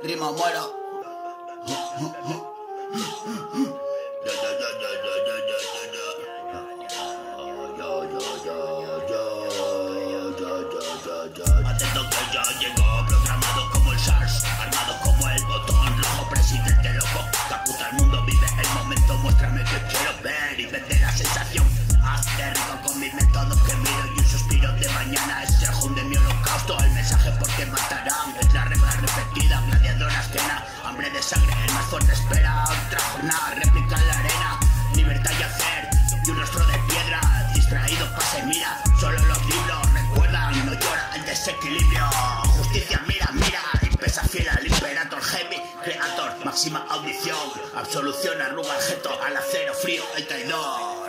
Rima o muero. Atento que ya llegó, programado como el SARS, armado como el botón rojo, presidente loco, que apunta al mundo, vive el momento, muéstrame que quiero ver y vende la sensación. Hazte rico con mis métodos que miro y un suspiro de mañana es el jun de mi holocausto, el mensaje porque matarán, es la regla repetida, gladiadora ajena, hambre de sangre, el más fuerte espera otra jornada, réplica en la arena, libertad y hacer, y un rostro de piedra, distraído pasa y mira, solo los libros recuerdan, no llora el desequilibrio, justicia mira, y pesa fiel al imperator, heavy, creator, máxima audición, absolución, arruga el jeto, al acero frío, el traidor.